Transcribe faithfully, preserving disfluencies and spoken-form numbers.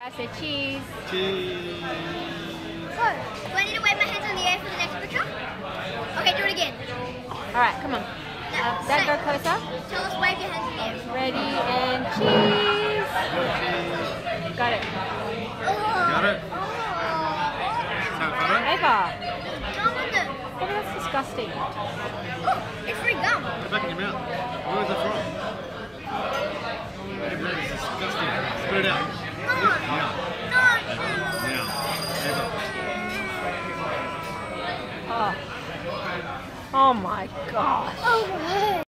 I said cheese. Cheese. What? Do I need to wave my hands in the air for the next picture? Okay, do it again. Alright, come on. No, Uh, that say- go closer. Tell us wave your hands in the air. Ready and cheese. Cheese. Got it. Oh. Got it? Oh. Sound photo? Ava. Gum on the... Oh, that's disgusting. Oh, it's free gum. Put it back in your mouth. Where was it from? That is disgusting. Spit it out. Come on. Now. Not Now. Eva. Oh. Oh my gosh. Oh,